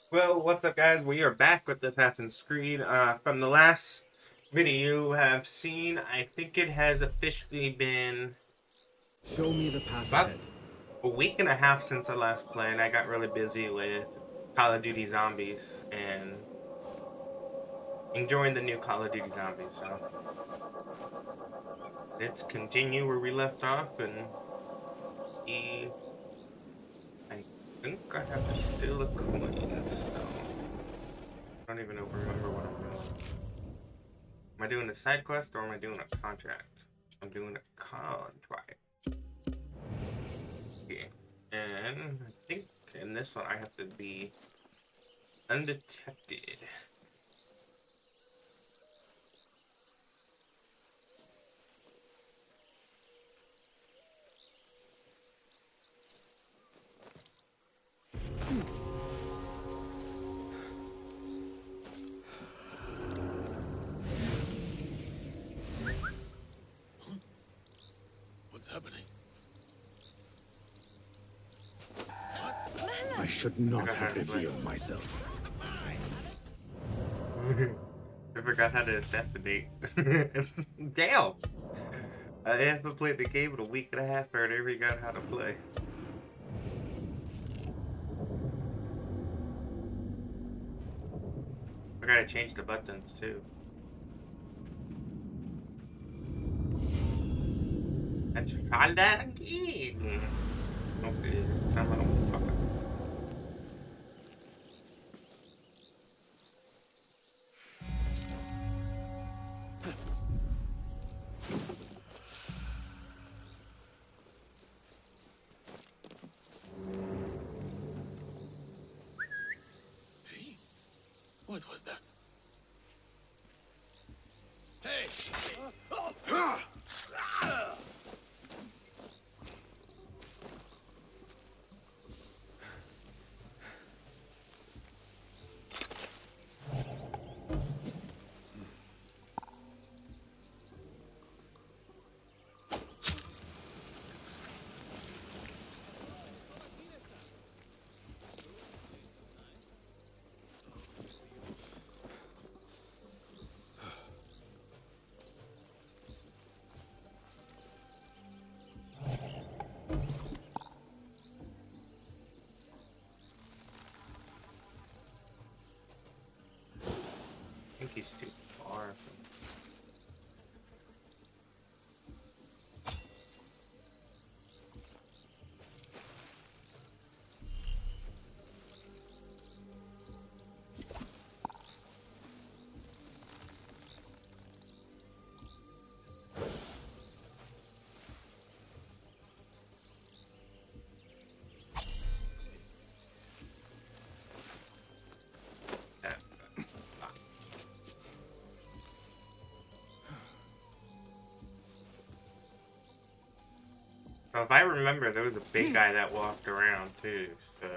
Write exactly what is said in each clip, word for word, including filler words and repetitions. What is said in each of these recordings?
Well, what's up, guys? We are back with Assassin's Creed. Uh, from the last video you have seen, I think it has officially been Show me the path about ahead. a week and a half since I last played. I got really busy with Call of Duty Zombies and enjoying the new Call of Duty Zombies. So let's continue where we left off, and he, I think I have to steal a coin. So I don't even remember what I'm doing. Am I doing a side quest or am I doing a contract? I'm doing a contract. Okay. And I think in this one I have to be undetected. What's happening? I should I not forgot how have to play. revealed myself. I forgot how to assassinate. Damn! I haven't played the game in a week and a half, or I never got how to play. I gotta change the buttons too. Let's try that again. Okay, this time I don't fuck up. Hey, what was that? Hey! I think he's too far from. That. So if I remember, there was a big guy that walked around too, so.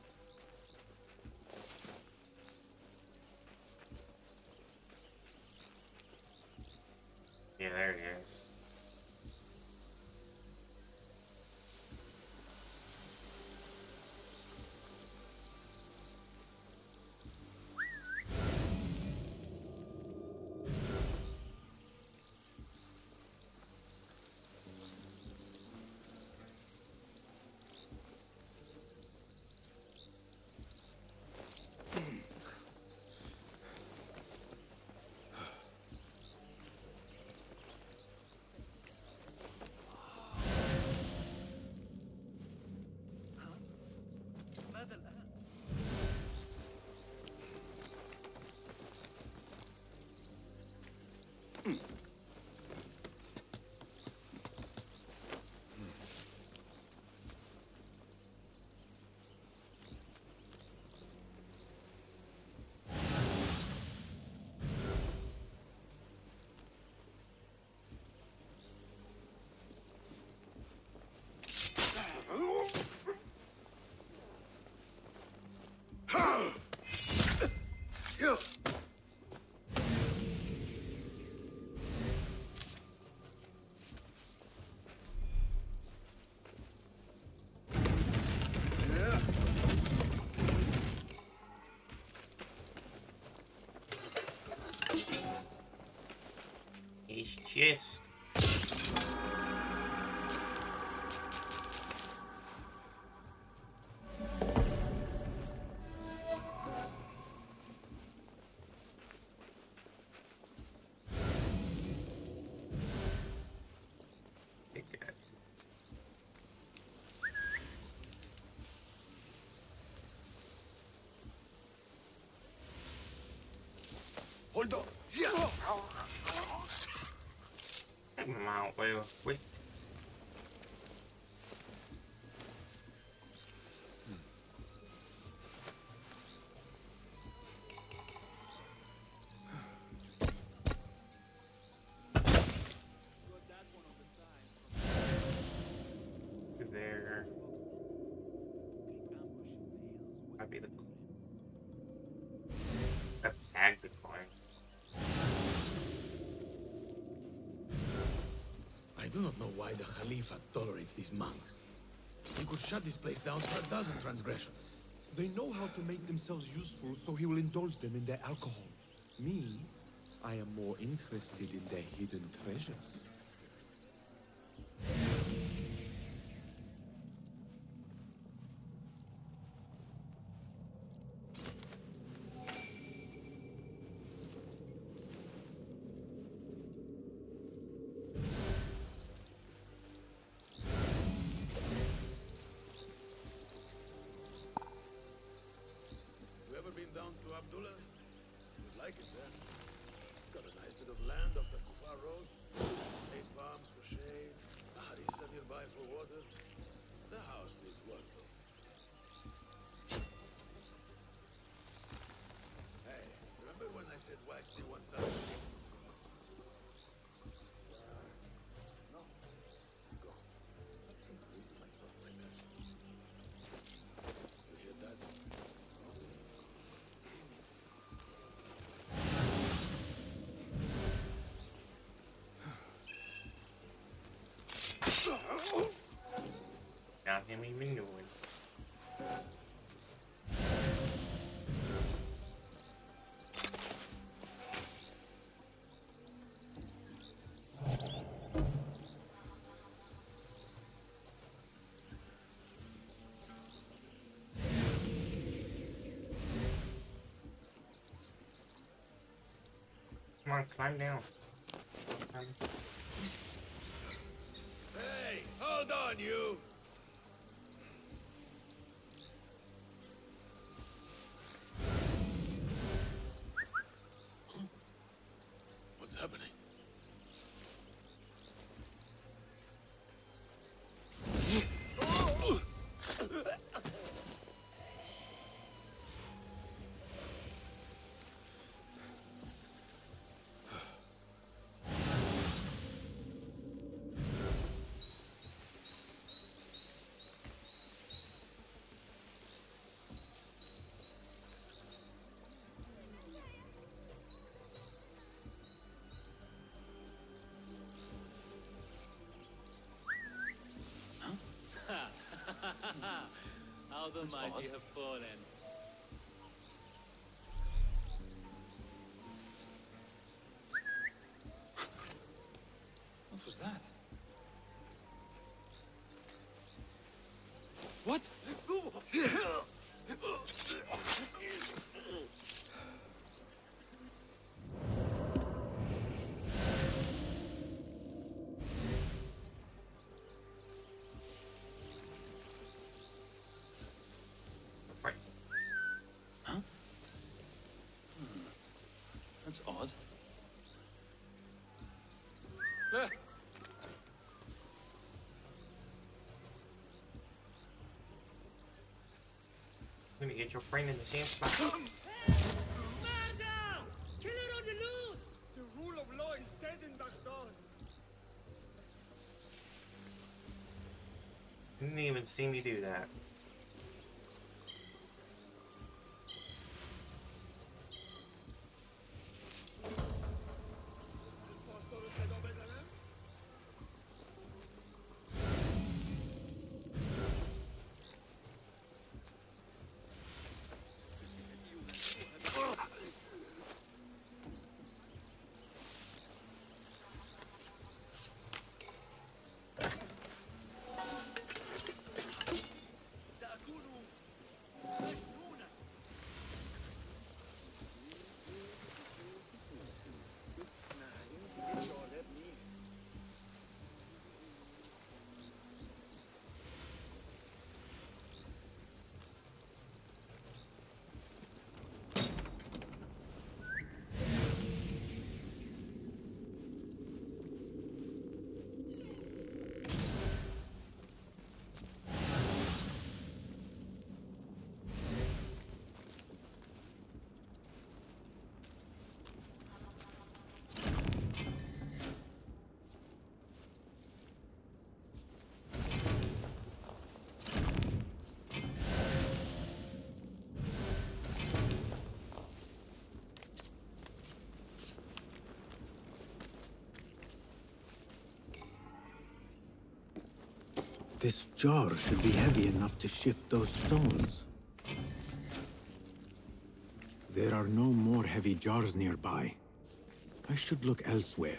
Yeah, there he is. It's just. Hold on. Take him out, well, wait. There. Might be the a bag decline. I do not know why the Khalifa tolerates these monks. He could shut this place down for a dozen transgressions. They know how to make themselves useful, so he will indulge them in their alcohol. Me, I am more interested in their hidden treasures. Been down to Abdullah? You'd like it there. Got a nice bit of land off the Kufar Road. Eight palms for shade. A harissa nearby for water. The house needs work though. Hey, remember when I said wax me once out? No. Go. I can breathe myself like that. You hear that? Not him even doing. Come on, climb down. Um, Hey, hold on, you! What's happening? How the That's mighty odd. have fallen. What was that? What? right. Huh? Hmm. That's odd. Ah! I'm gonna get your friend in the same spot. Man down! Kill it on the loose! The rule of law is dead in Baghdad. Didn't even see me do that. This jar should be heavy enough to shift those stones. There are no more heavy jars nearby. I should look elsewhere.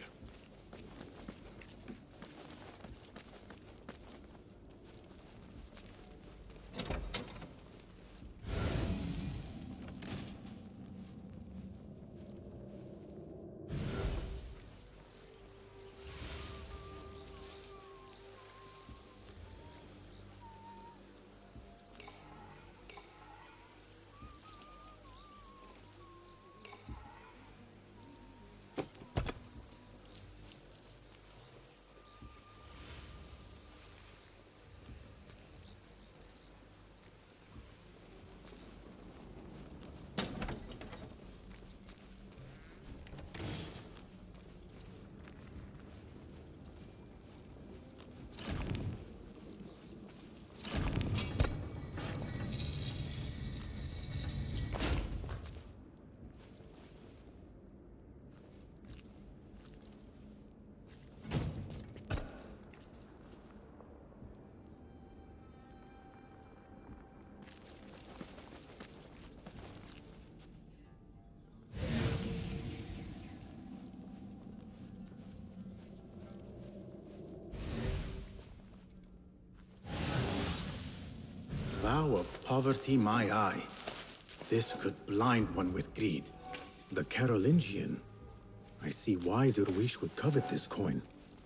Vow of poverty, my eye. This could blind one with greed. The Carolingian. I see why Derwish would covet this coin.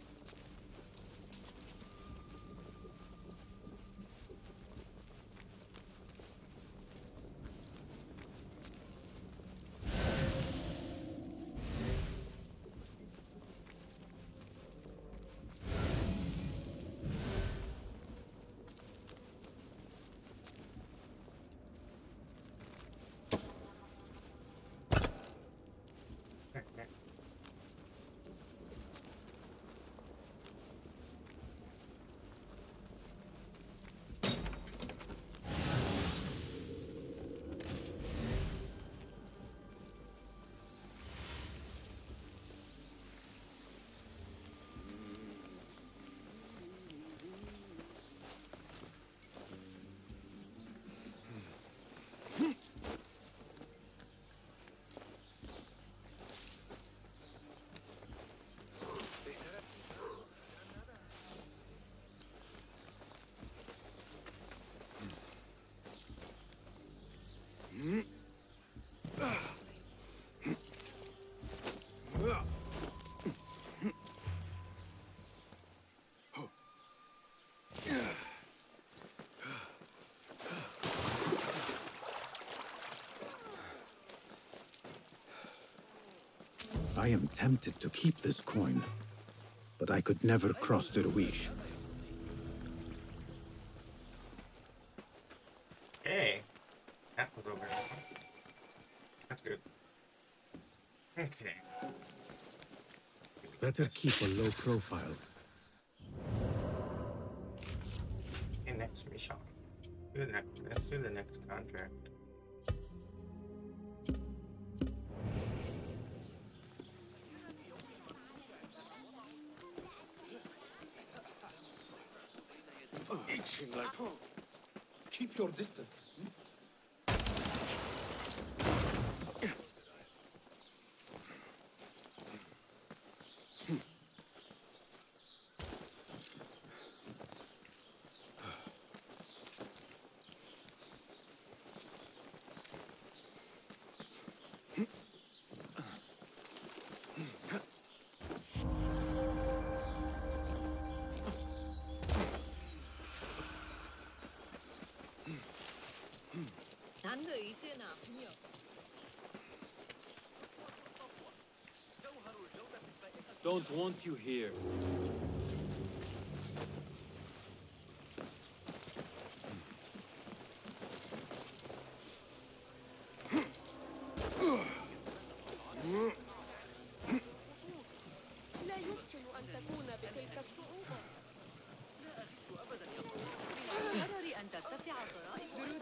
I am tempted to keep this coin, but I could never cross Derwish. Hey, that was over. That's good. Okay. Better keep a low profile. Okay, next mission. Do the next. Let's do the next contract. Itching like... Keep your distance. Don't want you here. لا يمكن أن تكون بتلك الصعوبة. لا أغش أبدا يا قرر أن ترتفع ضرائب.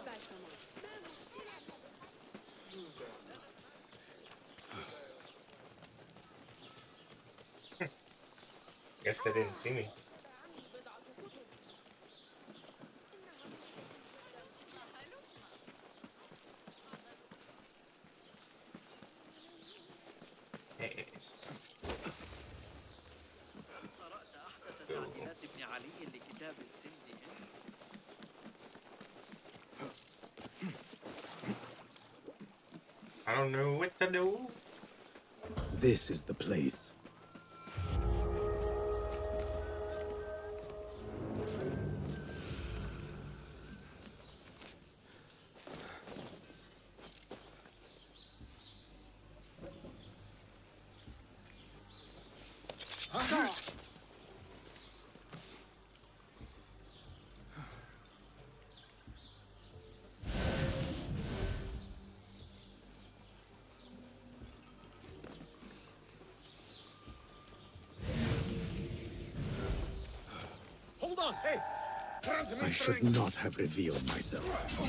Guess they didn't see me. قرأت أحدث تعديلات ابن علي لكتاب السن هند؟ I don't know what to do. This is the place. Hold on! Hey! I should not have revealed myself.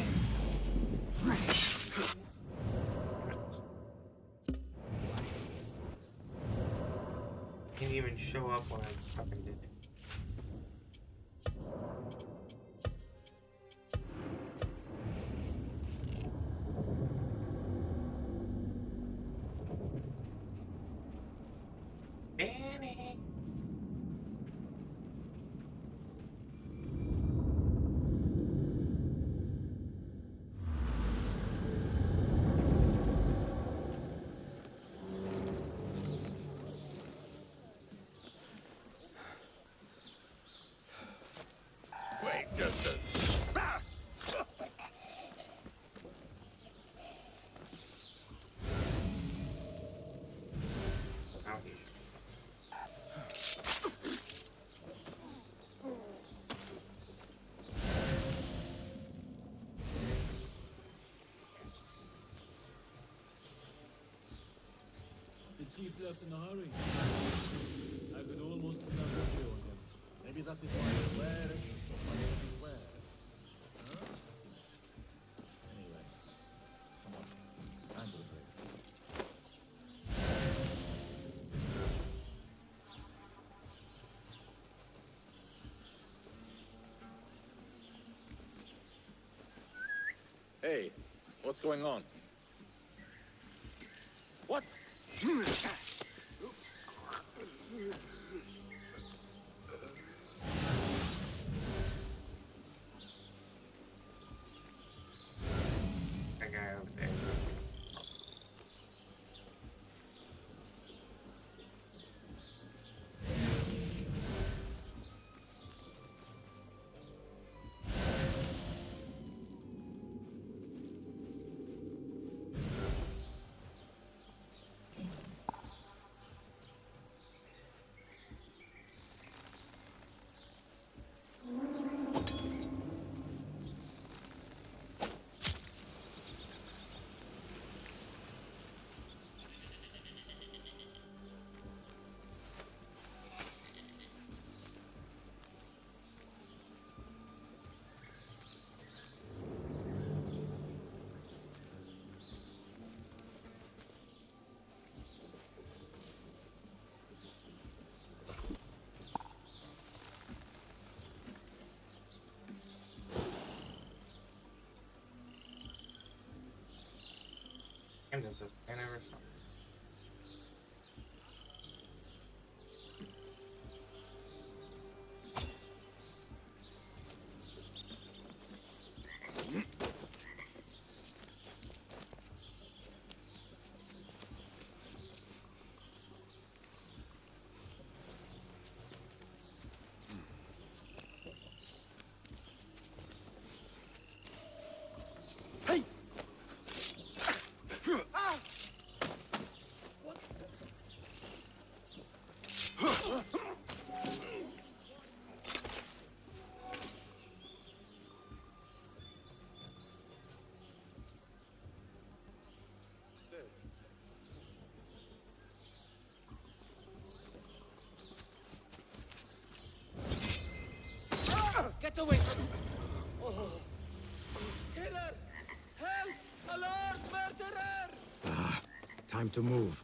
Didn't even show up when I fucking did it. Danny. Wait just a... Ah! Out here. The chief left in a hurry. I could almost smell the fear on him. Maybe that is why he's wearing so much of his wear. Huh? Anyway, come on. Time to break. Hey, what's going on? What? That guy over there. And there's a banner or something. Get away from me! Oh. Killer! Help! Alert! Murderer! Ah, time to move.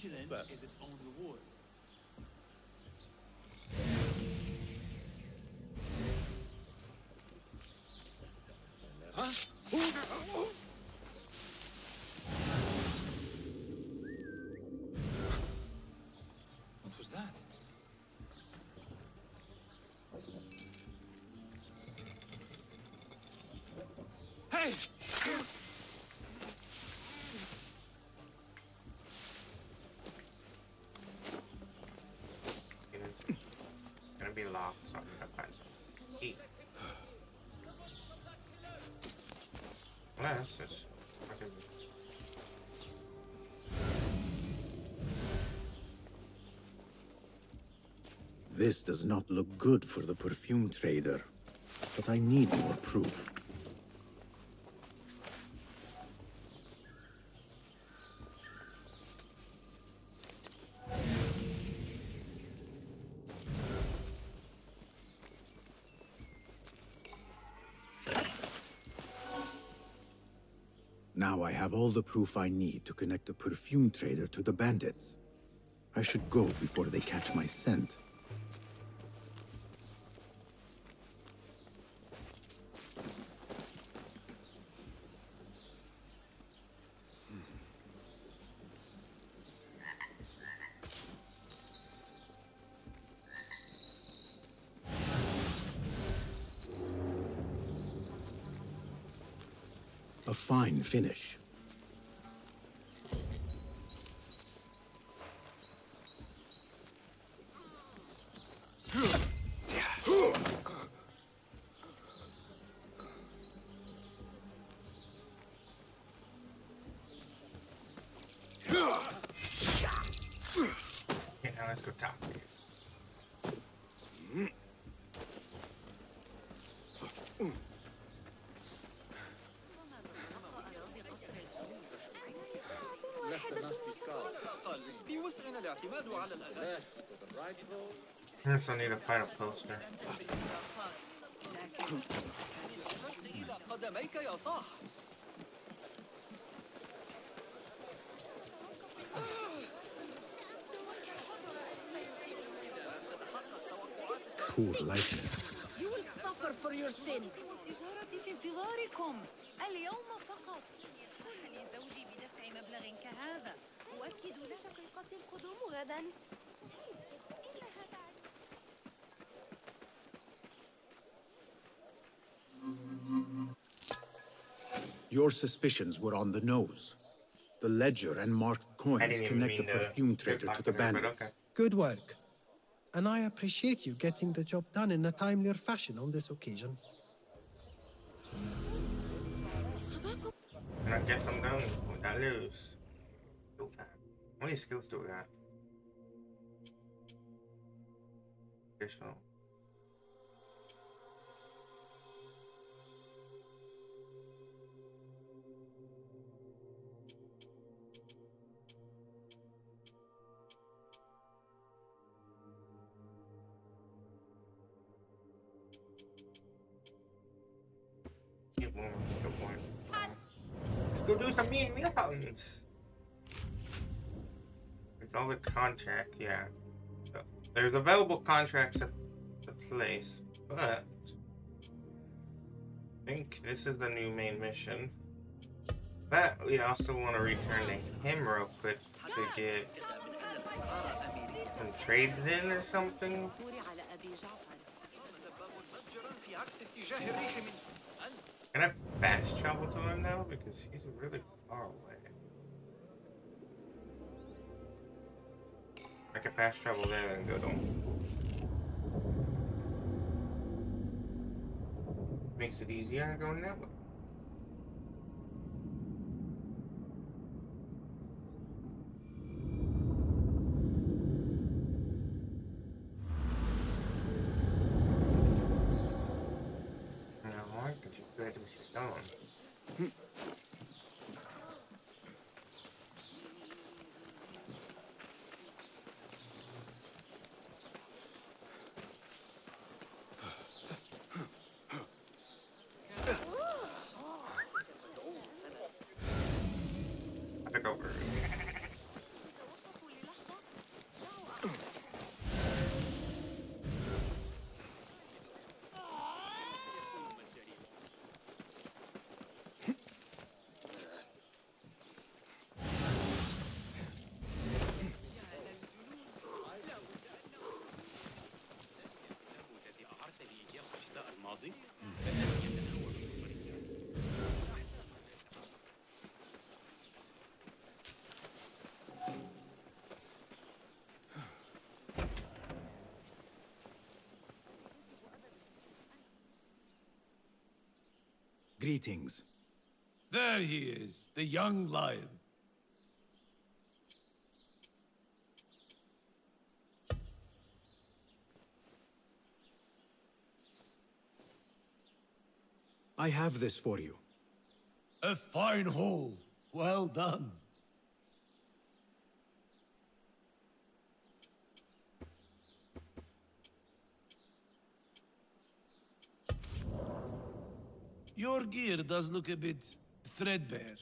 Vigilance But- is its own reward. Huh? What was that? Hey! Gonna, gonna be locked, so I'm gonna find some key. Well, that's just fucking. This does not look good for the perfume trader, but I need more proof. Now I have all the proof I need to connect the perfume trader to the bandits. I should go before they catch my scent. A fine finish. Okay, now let's go top. في وسعنا الاعتماد على الأغاني. I also need to find a poster. إلى قدميك يا صاح. Poor likeness. You will suffer for your sin. تجارتي في انتظاركم اليوم فقط. يسمح لي زوجي بدفع مبلغ كهذا. أؤكد لشقيقتي القدوم غدا. إنها بعد. Your suspicions were on the nose. The ledger and marked I coins didn't even connect the mean to perfume get trader back to the to there, but bandits. okay. Good work. And I appreciate you getting the job done in a timelier fashion on this occasion. And I guess I'm done with that lose. How many skills do we got? Additional. Keep moving, that's a good point. Let's go do some mean mountains. It's all the contract, yeah. So, there's available contracts at the place, but I think this is the new main mission. But we also want to return to him real quick to get some traded in or something. Can I fast travel to him now? Because he's really far away. I can fast travel there and go to him. Makes it easier going that way. Greetings. There he is, the young lion. I have this for you. A fine haul. Well done. Your gear does look a bit threadbare.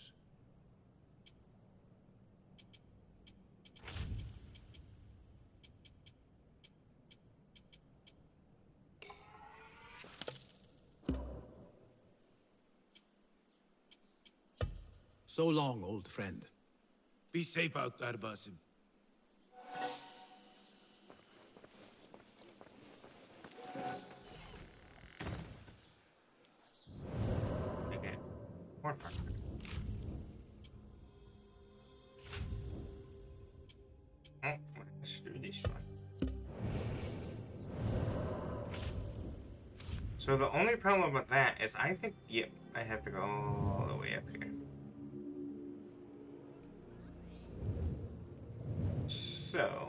So long, old friend. Be safe out there, Basim. Okay. More part. Oh, let's do this one. So the only problem with that is I think, yep, I have to go all the way up here. So...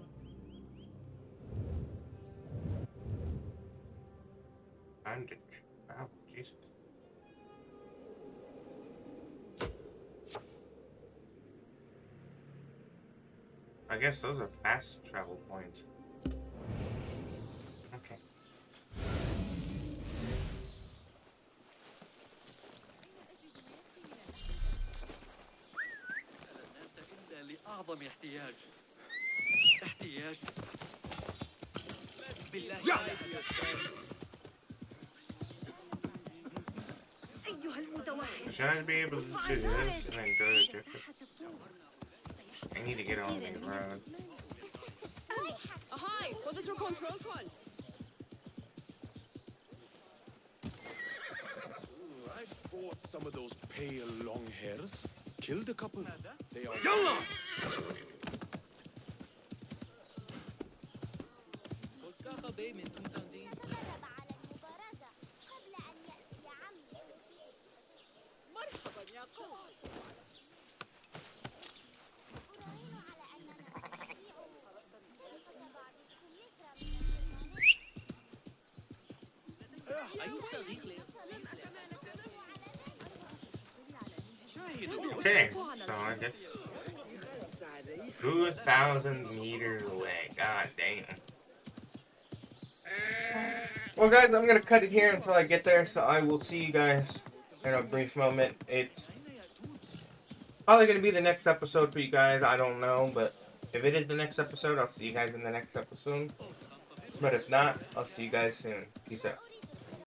Time to travel, Jesus. I guess those are fast travel points. Okay. لأعظم احتياج احتياج بالله أيها المتوحش. Should I be able to do this and then go to Jeffrey? I need to get on the road. Ahoy! Position control call. I fought some of those pale long hairs. Killed a couple. They are... Yalla! Okay, so I guess two thousand meters away. God damn. Well, guys, I'm gonna cut it here until I get there. So I will see you guys in a brief moment. It's probably gonna be the next episode for you guys. I don't know, but if it is the next episode, I'll see you guys in the next episode. But if not, I'll see you guys soon. Peace out.